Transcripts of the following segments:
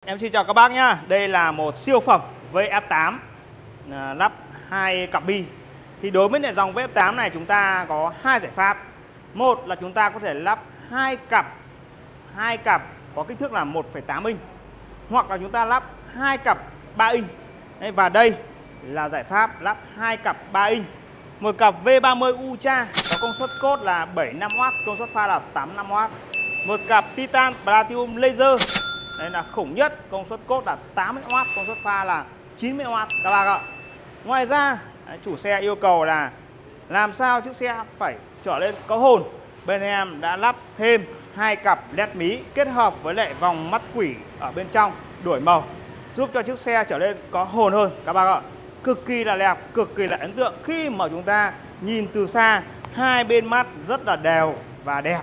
Em xin chào các bác nhá. Đây là một siêu phẩm VF8 lắp 2 cặp bi. Thì đối với lại dòng VF8 này chúng ta có hai giải pháp. Một là chúng ta có thể lắp hai cặp có kích thước là 1,8 inch, hoặc là chúng ta lắp hai cặp 3 inch. Và đây là giải pháp lắp hai cặp 3 inch. Một cặp V30 Ultra có công suất cốt là 75W, công suất pha là 85W. Một cặp Titan Platinum Laser, đây là khủng nhất, công suất cốt là 80W, công suất pha là 90W các bác ạ. Ngoài ra chủ xe yêu cầu là làm sao chiếc xe phải trở lên có hồn. Bên em đã lắp thêm hai cặp led mí kết hợp với lại vòng mắt quỷ ở bên trong đổi màu, giúp cho chiếc xe trở lên có hồn hơn các bác ạ. Cực kỳ là đẹp, cực kỳ là ấn tượng khi mà chúng ta nhìn từ xa, hai bên mắt rất là đều và đẹp.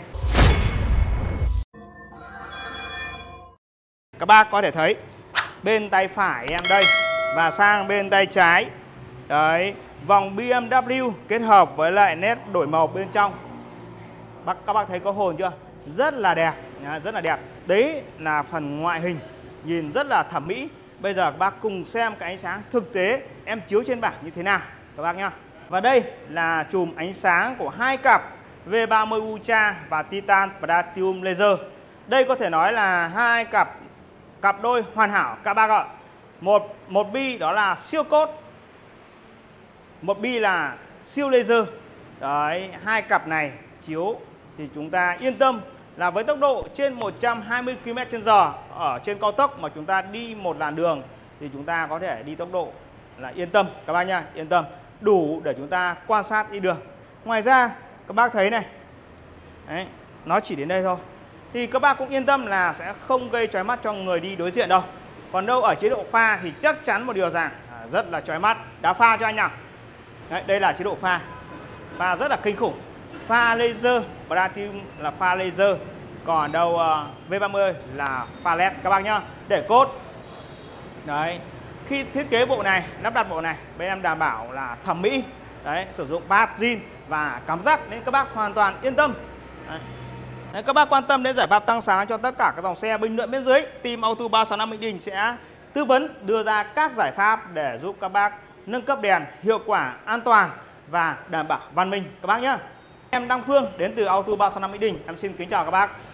Các bác có thể thấy bên tay phải em đây và sang bên tay trái. Đấy, vòng BMW kết hợp với lại nét đổi màu bên trong. Các bác thấy có hồn chưa? Rất là đẹp, rất là đẹp. Đấy là phần ngoại hình nhìn rất là thẩm mỹ. Bây giờ các bác cùng xem cái ánh sáng thực tế em chiếu trên bảng như thế nào các bác nhá. Và đây là chùm ánh sáng của hai cặp V30 Ultra và Titan Platinum Laser. Đây có thể nói là hai cặp đôi hoàn hảo các bác ạ. Một bi đó là siêu cốt, một bi là siêu laser. Đấy, hai cặp này chiếu thì chúng ta yên tâm là với tốc độ trên 120 km/h ở trên cao tốc mà chúng ta đi một làn đường thì chúng ta có thể đi tốc độ là yên tâm các bác nha, yên tâm, đủ để chúng ta quan sát đi đường. Ngoài ra các bác thấy này, đấy, nó chỉ đến đây thôi thì các bác cũng yên tâm là sẽ không gây chói mắt cho người đi đối diện đâu. Còn đâu ở chế độ pha thì chắc chắn một điều rằng rất là chói mắt. Đá pha cho anh nào. Đấy, đây là chế độ pha. Pha rất là kinh khủng. Pha laser, Platinum là pha laser. Còn đâu V30 là pha LED các bác nhá. Để cốt. Đấy. Khi thiết kế bộ này, lắp đặt bộ này, bên em đảm bảo là thẩm mỹ. Đấy, sử dụng pad zin và cắm rắc nên các bác hoàn toàn yên tâm. Đấy, các bác quan tâm đến giải pháp tăng sáng cho tất cả các dòng xe, bình luận bên dưới. Team Auto 365 Mỹ Đình sẽ tư vấn đưa ra các giải pháp để giúp các bác nâng cấp đèn hiệu quả, an toàn và đảm bảo văn minh các bác nhé. Em Đăng Phương đến từ Auto 365 Mỹ Đình. Em xin kính chào các bác.